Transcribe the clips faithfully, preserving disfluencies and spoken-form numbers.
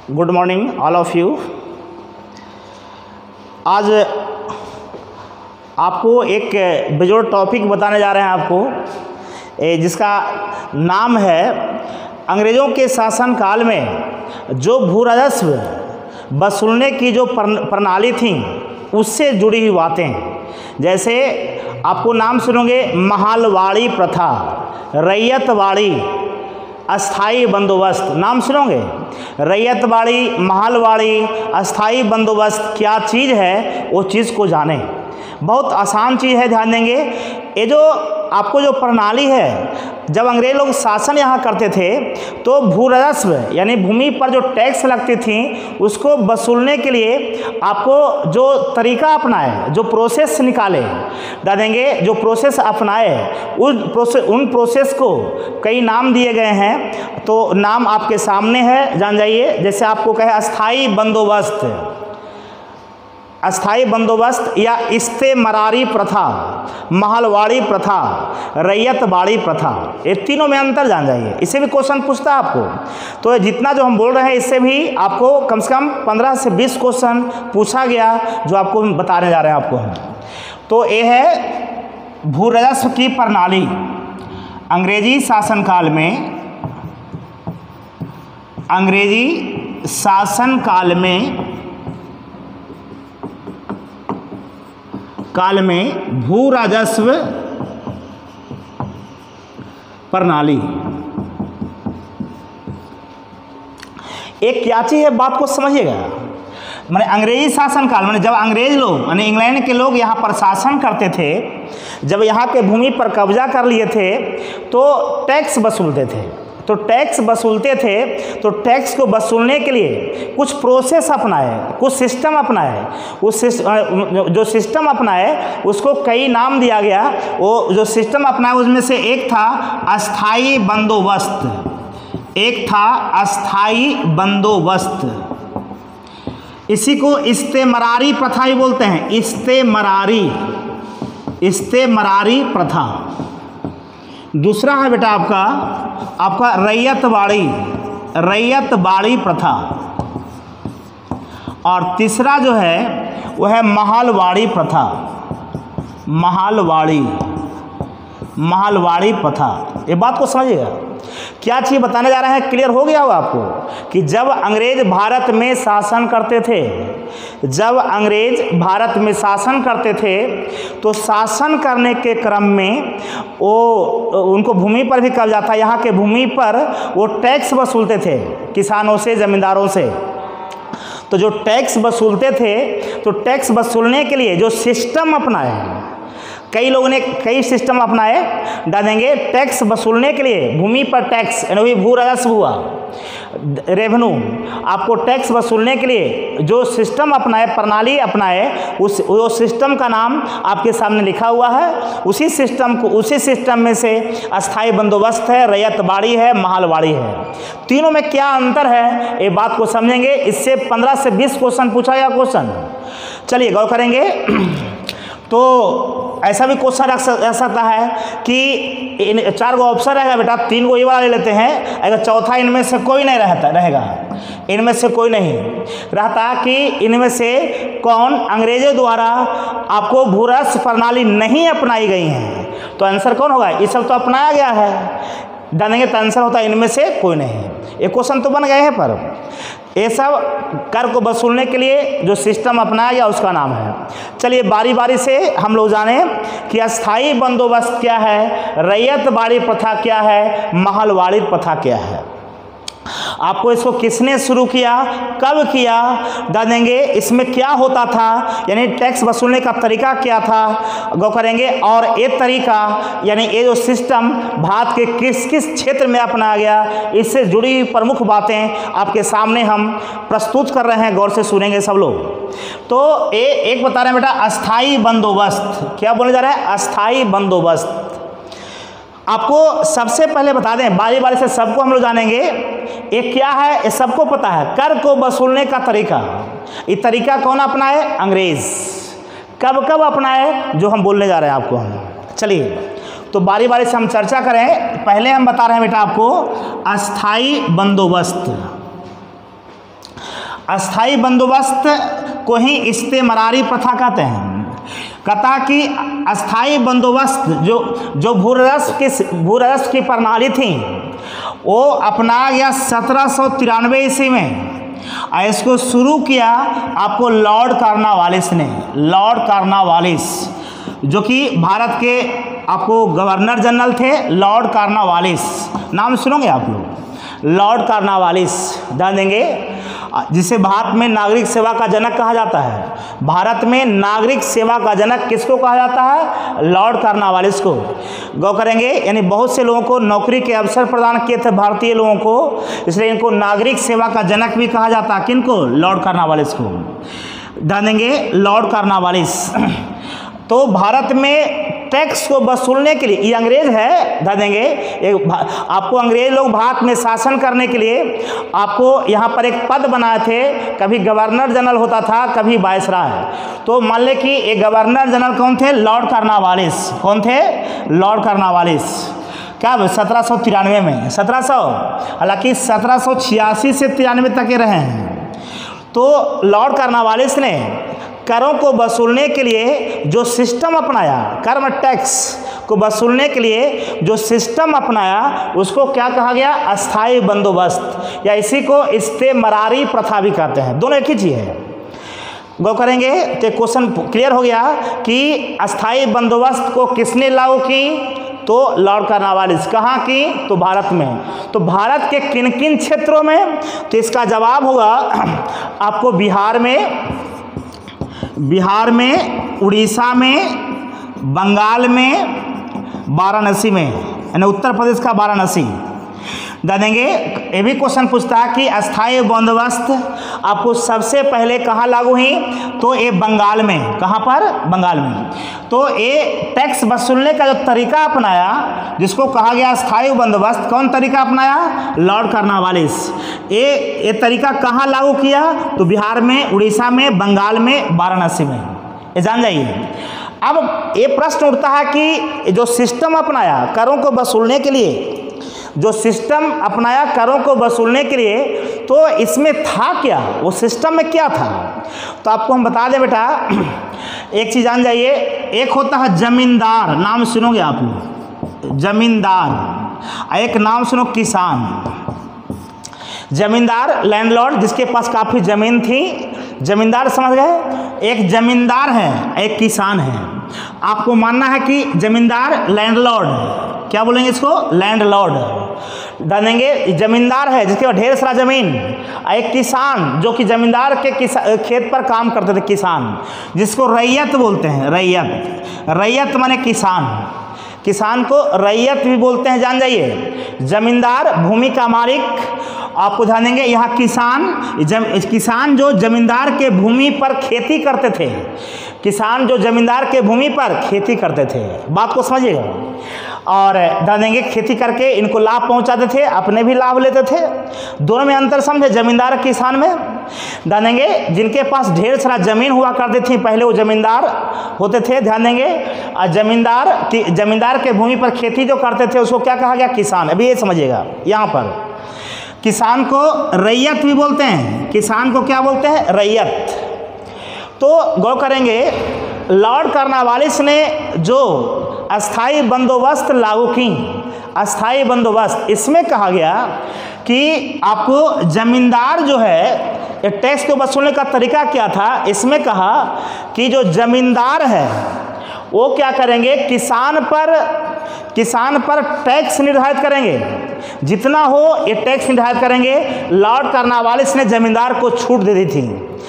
Good morning all of you. आज आपको एक बेजोड़ टॉपिक बताने जा रहे हैं आपको, जिसका नाम है अंग्रेज़ों के शासनकाल में जो भू राजस्व वसूलने की जो प्रणाली थी उससे जुड़ी हुई बातें। जैसे आपको नाम सुनोगे महालवाड़ी प्रथा, रैयतवाड़ी, अस्थाई बंदोबस्त, नाम सुनोगे। रैयतवाड़ी, महालवाड़ी, अस्थाई बंदोबस्त क्या चीज़ है वो चीज़ को जानें। बहुत आसान चीज़ है, ध्यान देंगे। ये जो आपको जो प्रणाली है, जब अंग्रेज लोग शासन यहाँ करते थे तो भू राजस्व यानी भूमि पर जो टैक्स लगती थी उसको वसूलने के लिए आपको जो तरीका अपनाए, जो प्रोसेस निकाले, दा देंगे जो प्रोसेस अपनाए, उस प्रोसेस उन प्रोसेस को कई नाम दिए गए हैं। तो नाम आपके सामने है, जान जाइए। जैसे आपको कहे अस्थाई बंदोबस्त, अस्थाई बंदोबस्त या इस्तेमरारी प्रथा, महलवाड़ी प्रथा, रैयतवाड़ी प्रथा, ये तीनों में अंतर जान जाइए। इससे भी क्वेश्चन पूछता है आपको। तो जितना जो हम बोल रहे हैं इससे भी आपको कम से कम पंद्रह से बीस क्वेश्चन पूछा गया जो आपको बताने जा रहे हैं आपको हम। तो ये है भू राजस्व की प्रणाली। अंग्रेजी शासनकाल में, अंग्रेजी शासनकाल में काल में भू राजस्व प्रणाली एक क्या चीज़ है, बात को समझिएगा। माने अंग्रेजी शासन काल में जब अंग्रेज लोग यानी इंग्लैंड के लोग यहाँ पर शासन करते थे, जब यहाँ के भूमि पर कब्जा कर लिए थे तो टैक्स वसूलते थे। तो टैक्स वसूलते थे तो टैक्स को वसूलने के लिए कुछ प्रोसेस अपनाए, कुछ सिस्टम अपनाए। उस जो सिस्टम अपनाए उसको कई नाम दिया गया। वो जो सिस्टम अपनाए उसमें से एक था अस्थाई बंदोबस्त, एक था अस्थाई बंदोबस्त। इसी को इस्तेमरारी प्रथा भी बोलते हैं, इस्तेमरारी, इस्तेमरारी प्रथा। दूसरा है बेटा आपका आपका रैयतवाड़ी, रैयतवाड़ी प्रथा। और तीसरा जो है वह है महलवाड़ी प्रथा, महलवाड़ी, महलवाड़ी प्रथा। ये बात को समझिएगा, क्या चीज़ बताने जा रहे हैं, क्लियर हो गया होगा आपको कि जब अंग्रेज भारत में शासन करते थे, जब अंग्रेज भारत में शासन करते थे तो शासन करने के क्रम में वो उनको भूमि पर भी कब्जा था। यहाँ के भूमि पर वो टैक्स वसूलते थे किसानों से, ज़मींदारों से। तो जो टैक्स वसूलते थे तो टैक्स वसूलने के लिए जो सिस्टम अपनाए, कई लोगों ने कई सिस्टम अपनाए, डालेंगे टैक्स वसूलने के लिए। भूमि पर टैक्स यानी भू राजस्व हुआ, रेवेन्यू। आपको टैक्स वसूलने के लिए जो सिस्टम अपनाए, प्रणाली अपनाए, उस वो सिस्टम का नाम आपके सामने लिखा हुआ है। उसी सिस्टम को उसी सिस्टम में से अस्थाई बंदोबस्त है, रैयतवाड़ी है, महलवाड़ी है। तीनों में क्या अंतर है ये बात को समझेंगे। इससे पंद्रह से बीस क्वेश्चन पूछा गया क्वेश्चन। चलिए गौर करेंगे। तो ऐसा भी क्वेश्चन रख सकता है कि इन चार गो ऑप्शन रहेगा बेटा, तीन गो ये वाला ले लेते हैं, अगर चौथा इनमें से कोई नहीं रहता रहेगा, इनमें से कोई नहीं रहता कि इनमें से कौन अंग्रेजों द्वारा आपको भू राजस्व प्रणाली नहीं अपनाई गई है। तो आंसर कौन होगा, ये सब तो अपनाया गया है, डालेंगे तो आंसर होता है इनमें से कोई नहीं। ये क्वेश्चन तो बन गए हैं, पर ये सब कर को वसूलने के लिए जो सिस्टम अपनाया गया उसका नाम है। चलिए बारी बारी से हम लोग जाने कि अस्थाई बंदोबस्त क्या है, रैयतवाड़ी प्रथा क्या है, महलवाड़ी प्रथा क्या है। आपको इसको किसने शुरू किया, कब किया, डालेंगे इसमें क्या होता था, यानी टैक्स वसूलने का तरीका क्या था, गौ करेंगे। और ये तरीका यानी ये जो सिस्टम भारत के किस किस क्षेत्र में अपनाया गया, इससे जुड़ी हुई प्रमुख बातें आपके सामने हम प्रस्तुत कर रहे हैं। गौर से सुनेंगे सब लोग। तो ये एक बता रहे हैं बेटा अस्थाई बंदोबस्त। क्या बोले जा रहा है, अस्थाई बंदोबस्त। आपको सबसे पहले बता दें, बारी बारी से सबको हम लोग जानेंगे। ये क्या है, ये सबको पता है, कर को वसूलने का तरीका। ये तरीका कौन अपनाए, अंग्रेज। कब कब अपनाए, जो हम बोलने जा रहे हैं आपको हम। चलिए तो बारी बारी से हम चर्चा करें। पहले हम बता रहे हैं बेटा आपको अस्थाई बंदोबस्त। अस्थाई बंदोबस्त को ही इस्तेमरारी प्रथा कहते हैं। कहता कि अस्थाई बंदोबस्त जो जो भूराजस्व की भूराजस्व की प्रणाली थी वो अपना गया सत्रह सौ तिरानवे ईस्वी में। इसको शुरू किया आपको लॉर्ड कॉर्नवालिस ने। लॉर्ड कॉर्नवालिस जो कि भारत के आपको गवर्नर जनरल थे, लॉर्ड कॉर्नवालिस, नाम सुनोगे आप लोग, लॉर्ड कॉर्नवालिस ध्यान देंगे, जिसे भारत में नागरिक सेवा का जनक कहा जाता है। भारत में नागरिक सेवा का जनक किसको कहा जाता है? लॉर्ड कॉर्नवालिस को। गौ करेंगे, यानी बहुत से लोगों को नौकरी के अवसर प्रदान किए थे भारतीय लोगों को, इसलिए इनको नागरिक सेवा का जनक भी कहा जाता है। किनको? लॉर्ड कॉर्नवालिस को। ध्यान देंगे, लॉर्ड कॉर्नवालिस। तो भारत में टैक्स को वसूलने के लिए, ये अंग्रेज है, ध्यान देंगे, एक आपको अंग्रेज लोग भारत में शासन करने के लिए आपको यहाँ पर एक पद बनाए थे। कभी गवर्नर जनरल होता था, कभी वायसराय। तो मान ले कि एक गवर्नर जनरल कौन थे? Lord Cornwallis. कौन थे? Lord Cornwallis. क्या सत्रह सौ तिरानवे में, सत्रह सौ हालांकि सत्रह सौ छियासी से तिरानवे तक के रहे हैं। तो लॉर्ड कॉर्नवालिस ने करों को वसूलने के लिए जो सिस्टम अपनाया, कर टैक्स को वसूलने के लिए जो सिस्टम अपनाया, उसको क्या कहा गया? अस्थाई बंदोबस्त, या इसी को इस्तेमरारी प्रथा भी कहते हैं। दोनों एक ही चीज़ है। गौ करेंगे तो क्वेश्चन क्लियर हो गया कि अस्थाई बंदोबस्त को किसने लागू की? तो लॉर्ड कॉर्नवालिस। कहाँ की? तो भारत में। तो भारत के किन किन क्षेत्रों में? तो इसका जवाब होगा आपको बिहार में, बिहार में, उड़ीसा में, बंगाल में, वाराणसी में, यानी उत्तर प्रदेश का वाराणसी। ध्यान देंगे, ये भी क्वेश्चन पूछता है कि अस्थाई बंदोबस्त आपको सबसे पहले कहाँ लागू हुई? तो ये बंगाल में। कहाँ पर? बंगाल में। तो ये टैक्स वसूलने का जो तरीका अपनाया, जिसको कहा गया अस्थाई बंदोबस्त, कौन तरीका अपनाया? Lord Cornwallis. ये ये तरीका कहाँ लागू किया? तो बिहार में, उड़ीसा में, बंगाल में, वाराणसी में। ये जान जाइए। अब ये प्रश्न उठता है कि जो सिस्टम अपनाया करों को वसूलने के लिए, जो सिस्टम अपनाया करों को वसूलने के लिए, तो इसमें था क्या? वो सिस्टम में क्या था? तो आपको हम बता दें बेटा, एक चीज़ जान जाइए। एक होता है जमींदार, नाम सुनोगे आप लोग, जमींदार। एक नाम सुनो, किसान। जमींदार लैंडलॉर्ड, जिसके पास काफ़ी ज़मीन थी, जमींदार समझ गए। एक जमींदार है, एक किसान है। आपको मानना है कि जमींदार लैंडलॉर्ड, क्या बोलेंगे इसको? लैंडलॉर्ड डालेंगे। जमींदार है जिसके पास ढेर सारा जमीन, एक किसान जो कि जमींदार के खेत पर काम करते थे, किसान, जिसको रैयत बोलते हैं। रैयत, रैयत माने किसान। किसान को रैयत भी बोलते हैं, जान जाइए। जमींदार भूमि का मालिक, आपको ध्यान देंगे यहाँ किसान, जम, किसान जो जमींदार के भूमि पर खेती करते थे, किसान जो जमींदार के भूमि पर खेती करते थे, बात को समझिएगा। और ध्यान देंगे, खेती करके इनको लाभ पहुंचाते थे, अपने भी लाभ लेते थे। दोनों में अंतर समझे, जमींदार किसान में। ध्यान देंगे, जिनके पास ढेर सारा जमीन हुआ करती थी पहले, वो जमींदार होते थे। ध्यान देंगे, जमींदार की जमींदार के भूमि पर खेती जो करते थे उसको क्या कहा गया? किसान। अभी ये समझिएगा, यहाँ पर किसान को रैयत भी बोलते हैं। किसान को क्या बोलते हैं? रैयत। तो गौर करेंगे, लॉर्ड कॉर्नवालिस ने जो अस्थाई बंदोबस्त लागू की, अस्थाई बंदोबस्त, इसमें कहा गया कि आपको जमींदार जो है, टैक्स को वसूलने का तरीका क्या था? इसमें कहा कि जो जमींदार है वो क्या करेंगे? किसान पर किसान पर टैक्स निर्धारित करेंगे, जितना हो ये टैक्स निर्धारित करेंगे। लॉर्ड कॉर्नवालिस ने जमींदार को छूट दे दी थी।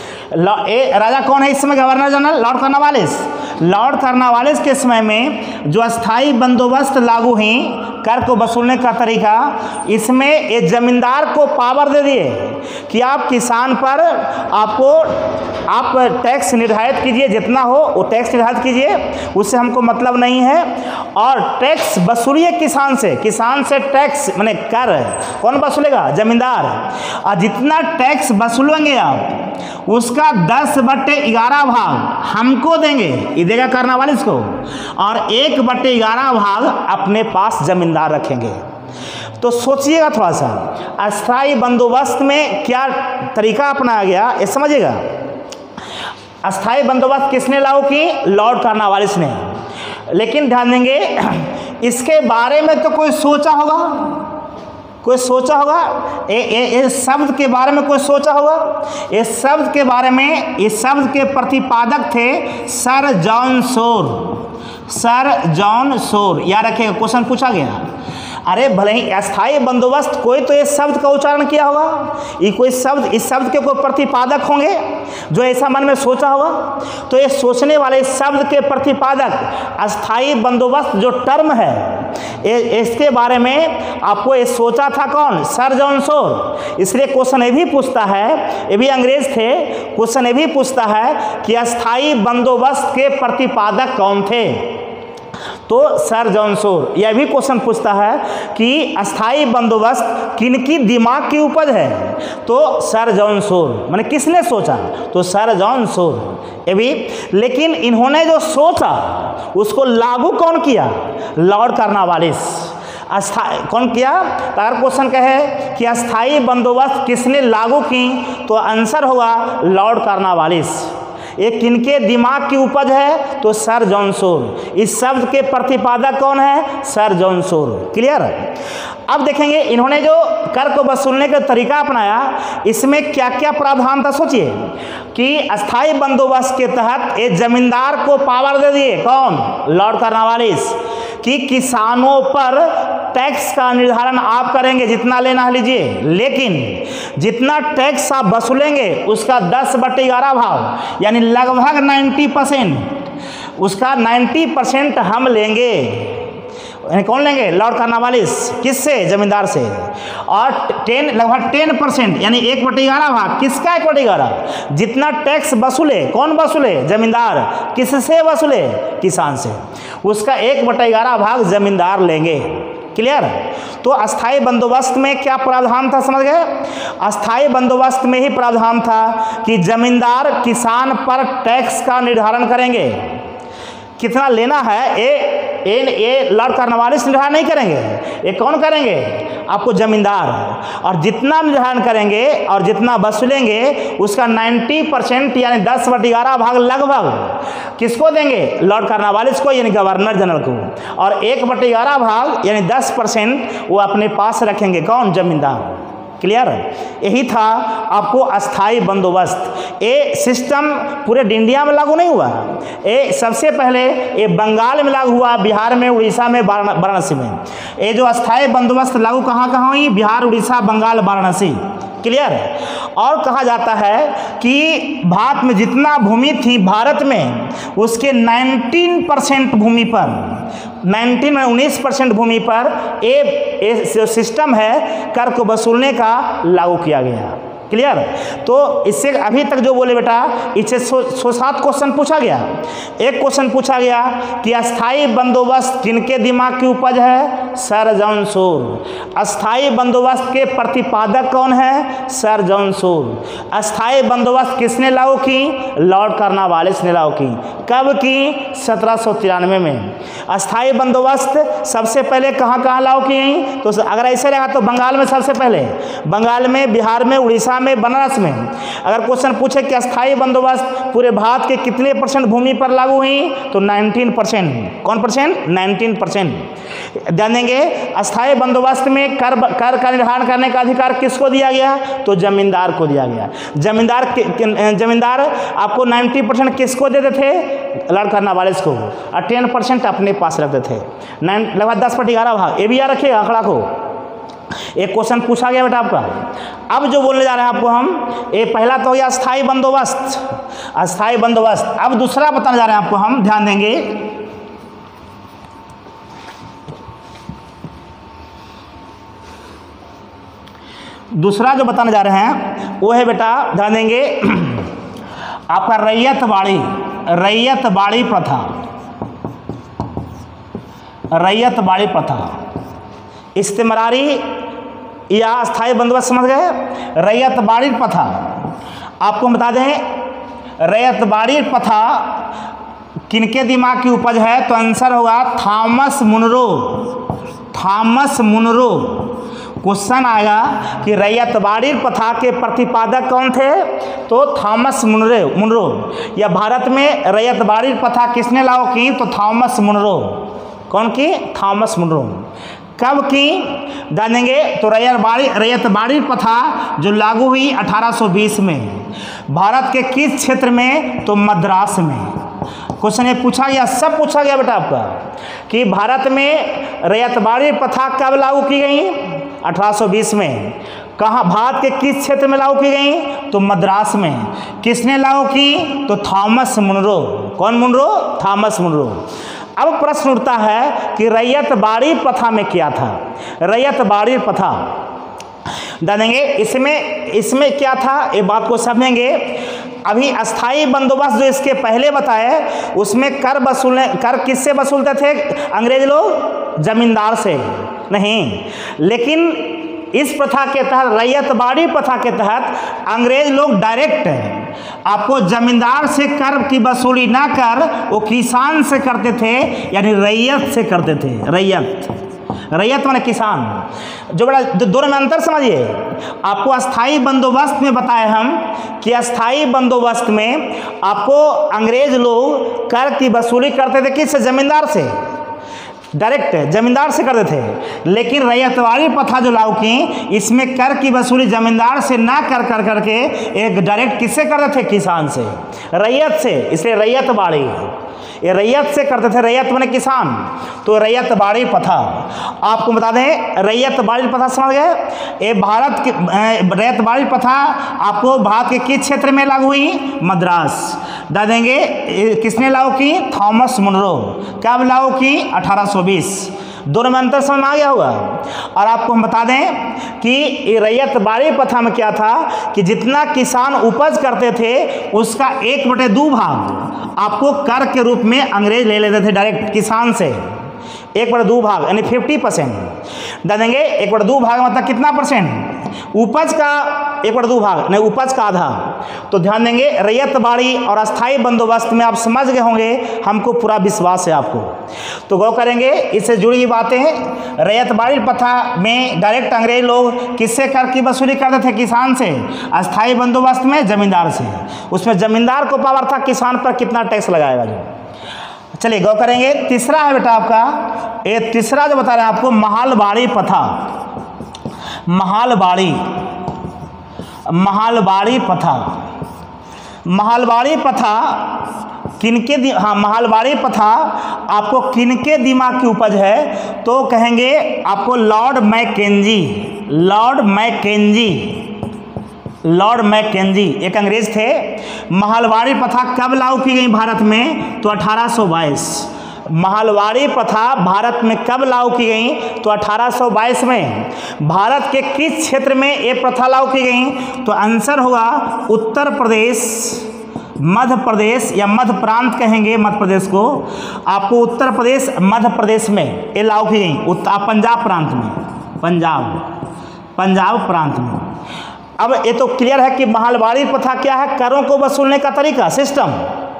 ए, राजा कौन है इस समय? Governor general Lord Cornwallis. Lord Cornwallis के समय में जो अस्थाई बंदोबस्त लागू हुई, कर को वसूलने का तरीका, इसमें ये जमींदार को पावर दे दिए कि आप किसान पर आपको आप टैक्स निर्धारित कीजिए, जितना हो वो टैक्स निर्धारित कीजिए, उससे हमको मतलब नहीं है। और टैक्स वसूलिए किसान से, किसान से टैक्स माने कर कौन वसूलेगा? जमींदार। और जितना टैक्स वसूलेंगे आप, उसका दस बट्टे ग्यारह भाग हमको देंगे, ये देगा कॉर्नवालिस को, और एक बट्टे ग्यारह भाग अपने पास जमींदार रखेंगे। तो सोचिएगा थोड़ा सा, अस्थाई बंदोबस्त में क्या तरीका अपनाया गया ये समझिएगा। अस्थाई बंदोबस्त किसने लागू की? लॉर्ड कॉर्नवालिस ने। लेकिन ध्यान देंगे इसके बारे में तो कोई सोचा होगा, कोई सोचा होगा ये ये इस शब्द के बारे में कोई सोचा होगा? इस शब्द के बारे में, इस शब्द के प्रतिपादक थे Sir John Shore. Sir John Shore याद रखिएगा, क्वेश्चन पूछा गया। अरे भले ही अस्थाई बंदोबस्त, कोई तो इस शब्द का उच्चारण किया होगा, ये कोई शब्द, इस शब्द के कोई प्रतिपादक होंगे जो ऐसा मन में सोचा होगा। तो ये सोचने वाले इस शब्द के प्रतिपादक अस्थाई बंदोबस्त जो टर्म है ये, इसके बारे में आपको ये सोचा था कौन? सर जॉन सोर। इसलिए क्वेश्चन ये भी पूछता है, ये भी अंग्रेज थे, क्वेश्चन ये भी पूछता है कि अस्थाई बंदोबस्त के प्रतिपादक कौन थे? तो सर जॉन सोर। यह भी क्वेश्चन पूछता है कि अस्थाई बंदोबस्त किनकी दिमाग की उपज है? तो सर जॉन सोर। माने किसने सोचा? तो सर जॉन सोर। ये भी, लेकिन इन्होंने जो सोचा उसको लागू कौन किया? Lord Cornwallis. अस्थाई कौन किया? अगर क्वेश्चन कहे कि अस्थाई बंदोबस्त किसने लागू की तो आंसर होगा लॉर्ड कॉर्नवालिस। ये किनके दिमाग की उपज है? तो सर जॉन सोर। इस शब्द के प्रतिपादक कौन है? Sir John Shore. क्लियर? अब देखेंगे इन्होंने जो कर को वसूलने का तरीका अपनाया, इसमें क्या क्या प्रावधान था। सोचिए कि अस्थाई बंदोबस्त के तहत ये जमींदार को पावर दे दिए, कौन? लॉर्ड कॉर्नवालिस, कि किसानों पर टैक्स का निर्धारण आप करेंगे, जितना लेना है लीजिए, लेकिन जितना टैक्स आप वसूलेंगे उसका दस बटे ग्यारह भाग, यानी लगभग नब्बे परसेंट, उसका नब्बे परसेंट हम लेंगे। यानी कौन लेंगे? Lord Cornwallis. किससे? जमींदार से। और टेन लगभग टेन परसेंट यानी एक बटे ग्यारह भाग। किसका एक बटे ग्यारह? जितना टैक्स वसूले, कौन वसूले? जमींदार। किससे वसूले? किसान से। उसका एक बटे ग्यारह भाग जमींदार लेंगे। क्लियर? तो अस्थाई बंदोबस्त में क्या प्रावधान था, समझ गए? अस्थाई बंदोबस्त में ही प्रावधान था कि जमींदार किसान पर टैक्स का निर्धारण करेंगे, कितना लेना है ये ये ये लॉर्ड कॉर्नवालिस निर्धारण नहीं करेंगे, ये कौन करेंगे? आपको जमींदार। और जितना निर्धारण करेंगे और जितना वसूलेंगे उसका नब्बे परसेंट यानी दस बटे ग्यारह भाग लगभग किसको देंगे? लॉर्ड कॉर्नवालिस को, यानी गवर्नर जनरल को। और एक बटे ग्यारह भाग यानी दस परसेंट वो अपने पास रखेंगे, कौन? जमींदार। क्लियर? यही था आपको अस्थाई बंदोबस्त। ये सिस्टम पूरे इंडिया में लागू नहीं हुआ, ये सबसे पहले ये बंगाल में लागू हुआ, बिहार में, उड़ीसा में, वाराणसी में। ये जो अस्थाई बंदोबस्त लागू कहाँ कहाँ हुई? बिहार, उड़ीसा, बंगाल, वाराणसी। क्लियर? और कहा जाता है कि भारत में जितना भूमि थी भारत में, उसके उन्नीस परसेंट भूमि पर, उन्नीस में उन्नीस परसेंट भूमि पर ये जो सिस्टम है कर को वसूलने का लागू किया गया। क्लियर? तो इससे अभी तक जो बोले बेटा, इससे सौ सौ सात क्वेश्चन पूछा गया। एक क्वेश्चन पूछा गया कि अस्थाई बंदोबस्त किनके दिमाग की उपज है? सर जॉन सोर। अस्थाई बंदोबस्त के प्रतिपादक कौन है? सर जॉन सोर। अस्थाई बंदोबस्त किसने लागू की? लॉर्ड कॉर्नवालिस ने लागू की। कब की? सत्रह सौ तिरानवे में। अस्थाई बंदोबस्त सबसे पहले कहाँ कहाँ लागू की? तो अगर ऐसे रहा तो बंगाल में सबसे पहले, बंगाल में, बिहार में, उड़ीसा में, बनारस में। अगर क्वेश्चन पूछे कि अस्थाई बंदोबस्त पूरे भारत के कितने परसेंट भूमि पर लागू हुई, तो उन्नीस परसेंट। कौन परसेंट? उन्नीस परसेंट। ध्यान देंगे अस्थाई बंदोबस्त में कर कर का निर्धारण करने का अधिकार किसको दिया गया? तो जमींदार को दिया गया। जमींदार जमींदार आपको नब्बे परसेंट किसको देते थे? लॉर्ड कॉर्नवालिस को। और टेन परसेंट अपने पास रखते थे, लगभग दस बटे ग्यारह भाग। ये भी याद रखिएगा आंकड़ा को। एक क्वेश्चन पूछा गया बेटा आपका। अब जो बोलने जा रहे हैं आपको हम, ये पहला तो हो गया अस्थाई बंदोबस्त, अस्थाई बंदोबस्त। अब दूसरा बताने जा रहे हैं आपको हम, ध्यान देंगे। दूसरा जो बताने जा रहे हैं वो है बेटा, ध्यान देंगे, आपका रैयत बाड़ी, रैयत बाड़ी प्रथा, रैयत बाड़ी प्रथा। इस्तेमरारी या अस्थाई बंदोबस्त समझ गए? रैयत बाड़ी प्रथा आपको बता दें, रैयत बाड़ी प्रथा किनके दिमाग की उपज है? तो आंसर होगा Thomas Munro. Thomas Munro question आएगा कि रैयतबाड़ी प्रथा के प्रतिपादक कौन थे, तो थॉमस मुनरो मुनरो या भारत में रैयतबाड़ी प्रथा किसने लागू की, तो थॉमस मुनरो। कौन की, थॉमस मुनरो। कब की जानेंगे, तो रैयतबाड़ी रैयतबाड़ी प्रथा जो लागू हुई अठारह सौ बीस में, भारत के किस क्षेत्र में, तो मद्रास में। क्वेश्चन ये पूछा गया, सब पूछा गया बेटा आपका कि भारत में रैयतबाड़ी प्रथा कब लागू की गई, अठारह सौ बीस में। कहाँ, भारत के किस क्षेत्र में लागू की गई, तो मद्रास में। किसने लागू की, तो थॉमस मुनरो। कौन मुनरो, थॉमस मुनरो। अब प्रश्न उठता है कि रैयतबाड़ी प्रथा में क्या था, रैयतबाड़ी प्रथा जानेंगे। इसमें इसमें क्या था, ये बात को समझेंगे। अभी अस्थाई बंदोबस्त जो इसके पहले बताए, उसमें कर वसूलने, कर किससे वसूलते थे अंग्रेज लोग, जमींदार से नहीं। लेकिन इस प्रथा के तहत, रैयतबाड़ी प्रथा के तहत अंग्रेज लोग डायरेक्ट आपको जमींदार से कर की वसूली ना कर वो किसान से करते थे, यानी रैयत से करते थे। रैयत रैयत माने किसान। जो बड़ा दोनों में अंतर समझिए। आपको अस्थाई बंदोबस्त में बताए हम कि अस्थाई बंदोबस्त में आपको अंग्रेज लोग कर की वसूली करते थे किससे, जमींदार से, डायरेक्ट जमींदार से करते थे। लेकिन रैयतबाड़ी प्रथा जो लागू की, इसमें कर की वसूली जमींदार से ना कर कर करके एक डायरेक्ट किससे करते थे, किसान से, रैयत से। इसलिए रैयतबाड़ी, ये रैयत से करते थे। रैयत माने किसान, तो रैयतबाड़ी प्रथा। आपको बता दें रैयतबाड़ी प्रथा समझ गए, ये भारत की रैयतबाड़ी प्रथा आपको भारत के किस क्षेत्र में लागू हुई, मद्रास। बता देंगे किसने लागू की, थॉमस मुनरो। कब लागू की, अठारह सौ बीस। दोनों में अंतर समझ में आ गया होगा। और आपको हम बता दें कि रैयतबाड़ी प्रथा में क्या था कि जितना किसान उपज करते थे उसका एक बटे दो भाग आपको कर के रूप में अंग्रेज ले लेते थे डायरेक्ट किसान से। एक बटे दो भाग यानी फिफ्टी परसेंट दे देंगे। एक बटे दो भाग मतलब कितना परसेंट, उपज का एक बटे दो भाग नहीं, उपज का आधा। तो ध्यान देंगे रैयतबाड़ी और अस्थाई बंदोबस्त में आप समझ गए होंगे, हमको पूरा विश्वास है आपको। तो गौर करेंगे इससे जुड़ी हुई बातें। रैयतबाड़ी प्रथा में डायरेक्ट अंग्रेज लोग किससे कर की वसूली करते थे, किसान से। अस्थाई बंदोबस्त में जमींदार से। उसमें जमींदार को पावर था किसान पर कितना टैक्स लगाएगा जो। चलिए गौर करेंगे। तीसरा है बेटा आपका, ये तीसरा जो बता रहे हैं आपको, महालबाड़ी प्रथा। महालबाड़ी महालबाड़ी प्रथा महालबाड़ी प्रथा किनके, हाँ महालबाड़ी प्रथा आपको किनके दिमाग की उपज है, तो कहेंगे आपको Lord Mackenzie. Lord Mackenzie Lord Mackenzie एक अंग्रेज थे। महालबाड़ी प्रथा कब लागू की गई भारत में, तो अठारह सौ बाईस। महालबाड़ी प्रथा भारत में कब लागू की गई, तो अठारह सौ बाईस में। भारत के किस क्षेत्र में ये प्रथा लागू की गई, तो आंसर होगा उत्तर प्रदेश, मध्य प्रदेश या मध्य प्रांत कहेंगे मध्य प्रदेश को। आपको उत्तर प्रदेश, मध्य प्रदेश में ये लागू की गई। उत्तर पंजाब प्रांत में, पंजाब पंजाब प्रांत में। अब ये तो क्लियर है कि महालबाड़ी प्रथा क्या है, करों को वसूलने का तरीका, सिस्टम,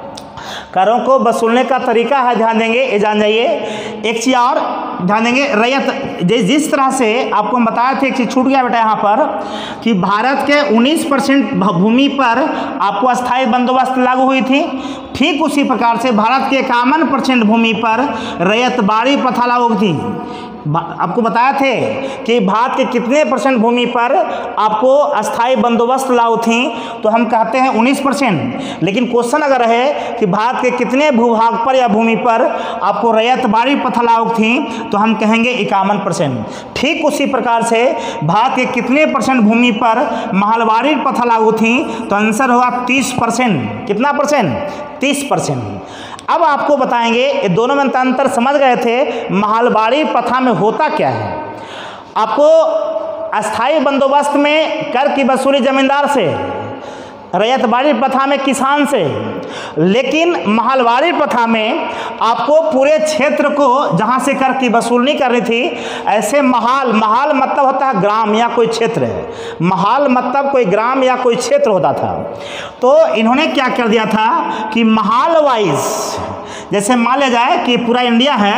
करों को वसूलने का तरीका है। ध्यान देंगे, ये जान जाइए। एक चीज़ और ध्यान देंगे, रैयत जिस तरह से आपको हम बताया थे, एक चीज़ छूट गया बेटा यहाँ पर, कि भारत के उन्नीस परसेंट भूमि पर आपको अस्थाई बंदोबस्त लागू हुई थी। ठीक उसी प्रकार से भारत के इक्यावन परसेंट भूमि पर रैयतबाड़ी प्रथा लागू थी। आपको बताया थे कि भारत के कितने परसेंट भूमि पर आपको अस्थाई बंदोबस्त लागू थी, तो हम कहते हैं उन्नीस परसेंट। लेकिन क्वेश्चन अगर है कि भारत के कितने भूभाग पर या भूमि पर आपको रैयतबाड़ी प्रथा लागू थी, तो हम कहेंगे इक्यावन परसेंट। ठीक उसी प्रकार से भारत के कितने परसेंट भूमि पर महालबाड़ी प्रथा लागू थी, तो आंसर होगा तीस परसेंट। कितना परसेंट, तीस परसेंट। अब आपको बताएंगे, ये दोनों में अंतर समझ गए थे। महालबाड़ी प्रथा में होता क्या है, आपको अस्थाई बंदोबस्त में कर की वसूली जमींदार से, रैयतबाड़ी प्रथा में किसान से। लेकिन महालबाड़ी प्रथा में आपको पूरे क्षेत्र को जहाँ से कर की वसूली करनी थी, ऐसे महाल, महाल मतलब होता है ग्राम या कोई क्षेत्र है। महाल मतलब कोई ग्राम या कोई क्षेत्र होता था। तो इन्होंने क्या कर दिया था कि महाल वाइज, जैसे मान लिया जाए कि पूरा इंडिया है,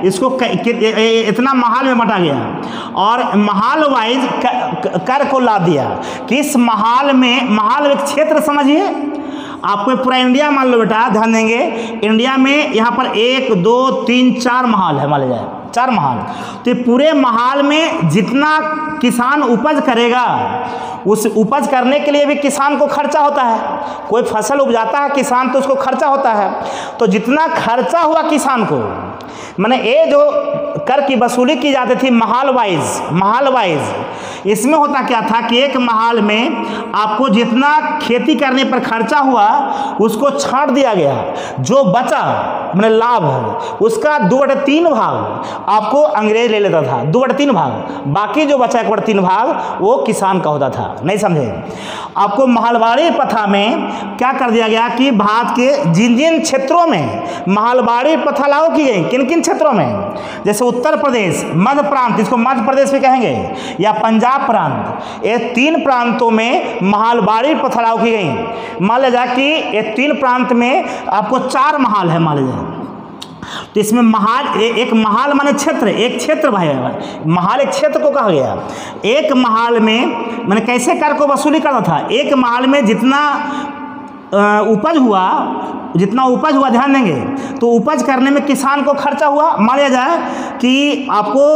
इसको इतना महाल में बांटा गया और महाल वाइज कर को ला दिया कि इस महाल में, महाल एक क्षेत्र समझिए, आपको पूरा इंडिया मान लो बेटा, ध्यान देंगे, इंडिया में यहाँ पर एक दो तीन चार महाल है, मान लिया जाए चार महाल। तो ये पूरे महाल में जितना किसान उपज करेगा, उस उपज करने के लिए भी किसान को खर्चा होता है। कोई फसल उपजाता है किसान तो उसको खर्चा होता है। तो जितना खर्चा हुआ किसान को, माने ये जो कर की वसूली की जाती थी महाल वाइज, महाल वाइज इसमें होता क्या था कि एक महाल में आपको जितना खेती करने पर खर्चा हुआ उसको छांट दिया गया, जो बचा माने लाभ उसका दो बटे तीन भाग आपको अंग्रेज ले लेता था, दो बटे तीन भाग, बाकी जो बचा एक बटे तीन भाग वो किसान का होता था। नहीं समझे? आपको महलबाड़ी प्रथा में क्या कर दिया गया कि भारत के जिन जिन क्षेत्रों में महलबाड़ी प्रथा लागू की गई, किन किन क्षेत्रों में, जैसे उत्तर प्रदेश, मध्य प्रांत, इसको मध्य प्रदेश भी कहेंगे, या पंजाब प्रांत, ये तीन प्रांतों में महलबाड़ी प्रथा लागू की गई। मान लिया जाए कि ये तीन प्रांत में आपको चार महाल है, मान लीजिए, तो इसमें महाल, एक महाल माने क्षेत्र, एक क्षेत्र भाई, महाल एक क्षेत्र को कहा गया। एक महाल में माने कैसे कर को वसूली करता था, एक महाल में जितना उपज हुआ, जितना उपज हुआ, ध्यान देंगे, तो उपज करने में किसान को खर्चा हुआ। मान लिया जाए कि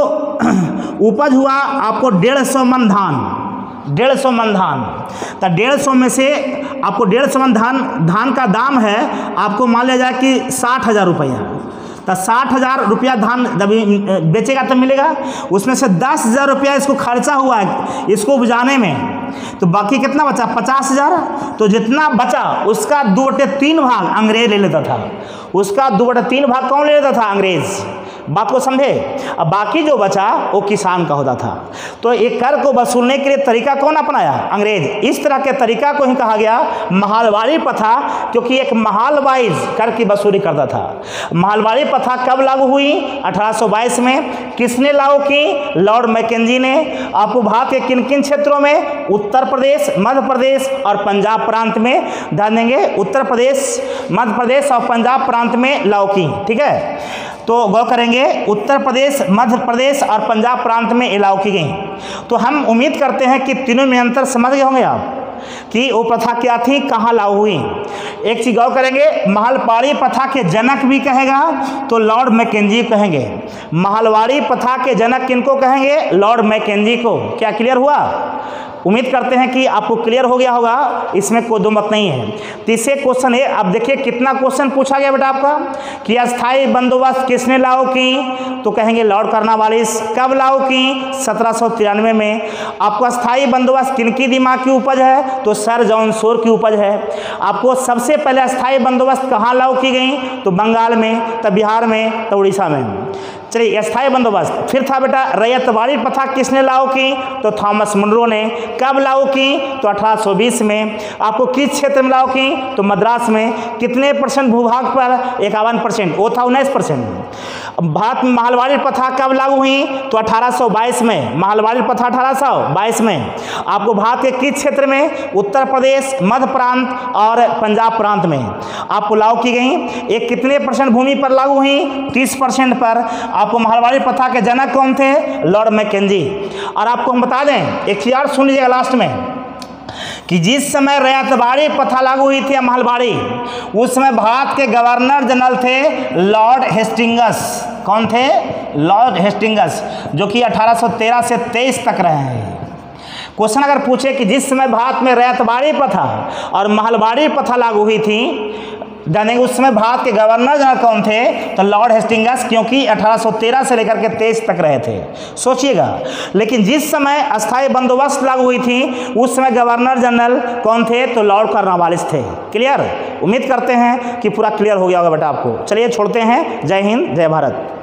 आपको उपज हुआ आपको डेढ़ सौ मन धान, डेढ़ सौ मन धान, तो डेढ़ सौ में से आपको डेढ़ सौ मन धान, धान का दाम है आपको मान लिया जाए कि साठ हज़ार रुपया, तो साठ हज़ार रुपया धान जब बेचेगा तब मिलेगा। उसमें से दस हज़ार रुपया इसको खर्चा हुआ है इसको उपजाने में, तो बाकी कितना बचा, पचास हज़ार। तो जितना बचा उसका दो बटे तीन भाग अंग्रेज ले लेता था, उसका दो बटे तीन भाग कौन ले लेता था, अंग्रेज। बात को समझे? अब बाकी जो बचा वो किसान का होता था। तो एक कर को वसूलने के लिए तरीका कौन अपनाया, अंग्रेज। इस तरह के तरीका को ही कहा गया महलबाड़ी प्रथा, क्योंकि एक महाल वाइज कर की वसूली करता था। महलबाड़ी प्रथा कब लागू हुई, अठारह सौ बाईस में। किसने लागू की, लॉर्ड मैकेंजी ने। आपको भारत के किन किन क्षेत्रों में, उत्तर प्रदेश, मध्य प्रदेश और पंजाब प्रांत में, ध्यान देंगे, उत्तर प्रदेश, मध्य प्रदेश और पंजाब प्रांत में लागू की। ठीक है, तो गौर करेंगे, उत्तर प्रदेश, मध्य प्रदेश और पंजाब प्रांत में लागू की गई। तो हम उम्मीद करते हैं कि तीनों में अंतर समझ गए होंगे आप कि वो प्रथा क्या थी, कहाँ लागू हुई। एक चीज गौर करेंगे, महलबाड़ी प्रथा के जनक भी कहेगा तो लॉर्ड मैकेंजी कहेंगे। महलबाड़ी प्रथा के जनक किनको कहेंगे, लॉर्ड मैकेंजी को। क्या क्लियर हुआ? उम्मीद करते हैं कि आपको क्लियर हो गया होगा, इसमें कोई दो मत नहीं है। तीसरे क्वेश्चन है, अब देखिए कितना क्वेश्चन पूछा गया बेटा आपका कि अस्थाई बंदोबस्त किसने लागू की, तो कहेंगे लॉर्ड कॉर्नवालिस। कब लागू की, सत्रह सौ तिरानवे में। आपको अस्थाई बंदोबस्त किनकी दिमाग की उपज है, तो सर जॉन शोर की उपज है। आपको सबसे पहले अस्थाई बंदोबस्त कहाँ लागू की गई, तो बंगाल में, तब बिहार में, तो उड़ीसा में। चलिए, अस्थाई बंदोबस्त। फिर था बेटा रैयतवाड़ी प्रथा किसने लागू की, तो थॉमस मुनरो ने। कब लागू की, तो अठारह सौ बीस में। आपको किस क्षेत्र में लागू की, तो मद्रास में। कितने परसेंट भूभाग पर, इक्यावन परसेंट, वो था उन्नीस परसेंट। भारत में महलबाड़ी प्रथा कब लागू हुई, तो अठारह सौ बाईस में। महलबाड़ी प्रथा अठारह सौ बाईस में। आपको भारत के किस क्षेत्र में, उत्तर प्रदेश, मध्य प्रांत और पंजाब प्रांत में आपको लागू की गई। एक कितने परसेंट भूमि पर लागू हुई, तीस परसेंट पर। आपको महलबाड़ी प्रथा के जनक कौन थे, लॉर्ड मैकेंजी। और आपको हम बता दें, एक चीज और सुन लीजिएगा लास्ट में, कि जिस समय रैयतवाड़ी प्रथा लागू हुई थी महलबाड़ी, उस समय भारत के गवर्नर जनरल थे लॉर्ड हेस्टिंग्स। कौन थे, लॉर्ड हेस्टिंग्स, जो कि अठारह सौ तेरह से तेईस तक रहे हैं। क्वेश्चन अगर पूछे कि जिस समय भारत में रैयतवाड़ी प्रथा और महलबाड़ी प्रथा लागू हुई थी, जानेंगे उस समय भारत के गवर्नर जनरल कौन थे, तो लॉर्ड हेस्टिंग्स, क्योंकि अठारह सौ तेरह से लेकर के तेईस तक रहे थे। सोचिएगा, लेकिन जिस समय अस्थायी बंदोबस्त लागू हुई थी उस समय गवर्नर जनरल कौन थे, तो लॉर्ड कॉर्नवालिस थे। क्लियर? उम्मीद करते हैं कि पूरा क्लियर हो गया होगा बेटा आपको। चलिए छोड़ते हैं। जय हिंद, जय भारत।